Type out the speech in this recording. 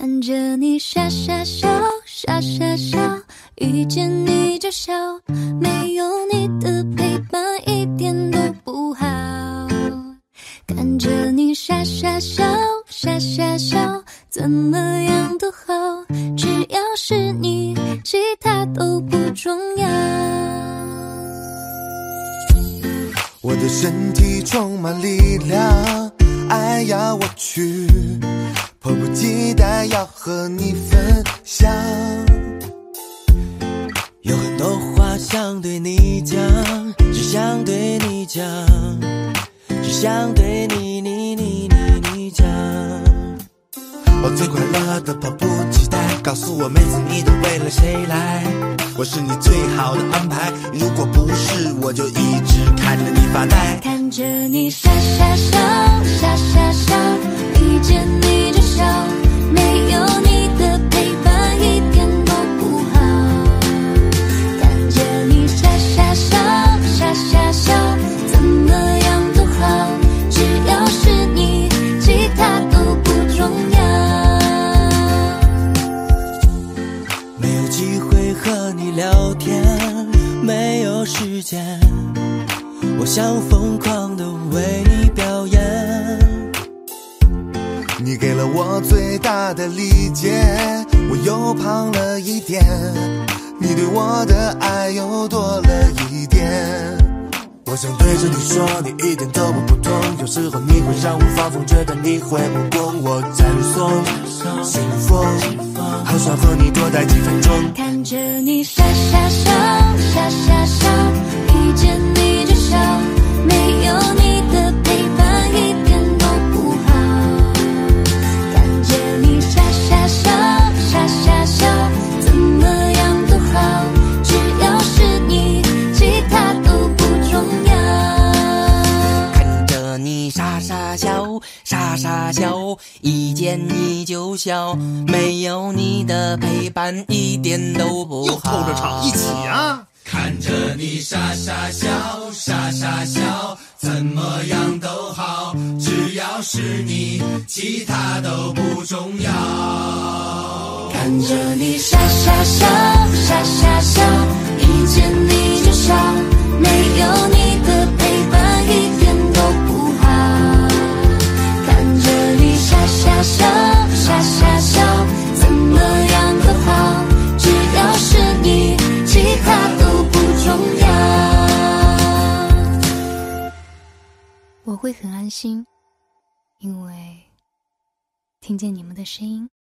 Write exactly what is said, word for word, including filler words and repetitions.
看着你傻傻笑，傻傻笑，遇见你就笑，没有你的陪伴一点都不好。看着你傻傻笑，傻傻笑，怎么样都好，只要是你，其他都不重要。 我的身体充满力量，爱要我去，迫不及待要和你分享。 有很多话想对你讲，只想对你讲，只想对你你你你你讲。 我最快乐的迫不及待，告诉我每次你都为了谁来，我是你最好的安排，如果不是我就一直看着你发呆。 看着你傻傻笑，傻傻笑，遇见你就笑，没有你的陪伴一点都不好。看着你傻傻笑，傻傻笑，怎么样都好，只要是你，其他都不重要。 没有机会和你聊天，没有时间，我想疯狂地为你表演。 你给了我最大的理解，我又胖了一点，你对我的爱又多了一点。我想对着你说，你一点都不普通，有时候你会让我放纵，觉得你会不顾我赞颂幸福，好想和你多待几分钟。 看着你傻傻笑，傻傻笑，遇见你就笑，没有你的陪伴一点都不好。看着你傻傻笑，傻傻笑，怎么样都好，只要是你，其他都不重要。 看着你傻傻笑，傻傻笑，一见你就笑，没有你的陪伴一点都不好。 又偷着唱，一起啊！ 看着你傻傻笑，傻傻笑，怎么样都好，只要是你，其他都不重要。 看着你傻傻笑，傻傻笑，遇见你就笑，没有你的陪伴一点都不好。看着你傻傻笑，傻傻笑，怎么样都好，只要是你，其他都不重要。我会很安心，因为听见你们的声音。